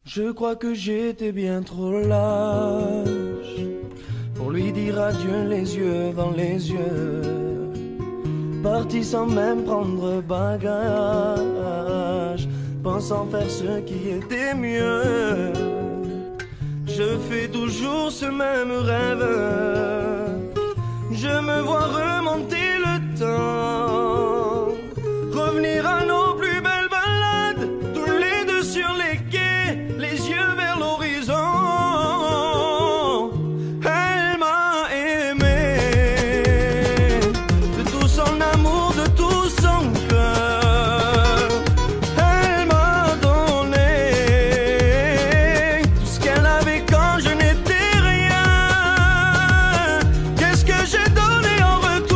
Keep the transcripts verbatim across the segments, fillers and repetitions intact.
Je crois que j'étais bien trop lâche pour lui dire adieu les yeux dans les yeux. Parti sans même prendre bagage, pensant faire ce qui était mieux. Je fais toujours ce même rêve, je me vois remonter le temps, revenir à nos plus belles balades, tous les deux sur les quais, les yeux vers l'horizon. Elle m'a aimé de tout son amour, de tout son cœur. Elle m'a donné tout ce qu'elle avait quand je n'étais rien. Qu'est-ce que j'ai donné en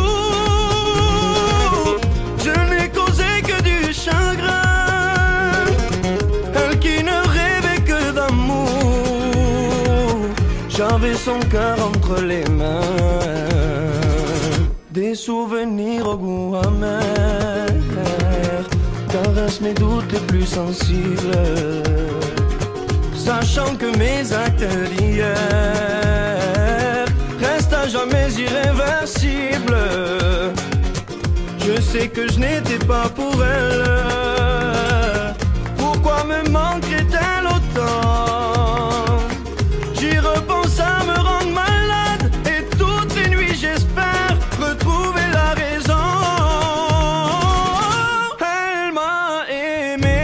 retour? Je n'ai causé que du chagrin. Elle qui ne rêvait que d'amour, j'avais son cœur entre les mains. Des souvenirs au goût amer caressent mes doutes les plus sensibles, sachant que mes actes d'hier restent à jamais irréversibles. Je sais que je n'étais pas pour elle. Pourquoi me manquerait-elle autant? J'y repense à me rendre malade, et toutes les nuits j'espère retrouver la raison. Elle m'a aimé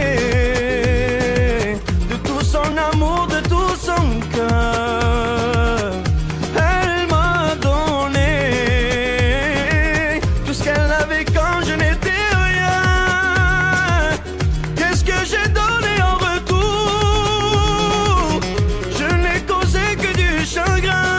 de tout son amour, de tout son cœur. Elle m'a donné tout ce qu'elle avait quand je n'étais rien. Qu'est-ce que j'ai donné en retour? Je n'ai causé que du chagrin.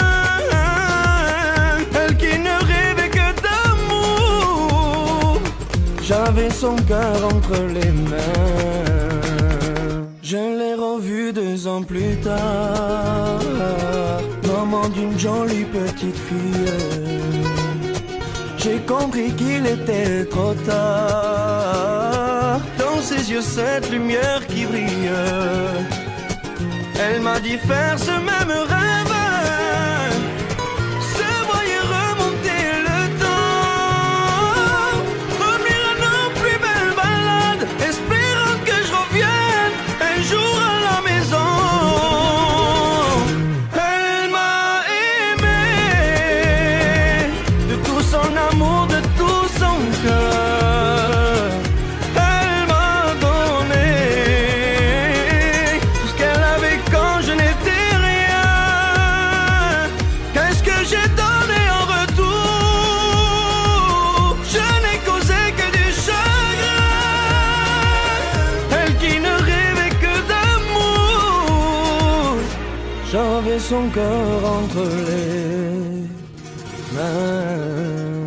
Elle qui ne rêvait que d'amour, j'avais son cœur entre les mains. Je l'ai revu deux ans plus tard, maman d'une jolie petite fille. J'ai compris qu'il était trop tard. Dans ses yeux cette lumière qui brille. Elle m'a dit faire ce même rêve, se voyait remonter le temps, revenir à nos plus belles balades, espérant que je revienne un jour à la maison. Elle m'a aimé de tout son amour, de tout son cœur. Elle m'a donné tout ce qu'elle avait quand je n'étais rien. Qu'est-ce que j'ai donné en retour? Je n'ai causé que du chagrin. Elle qui ne rêvait que d'amour, j'avais son cœur entre les mains.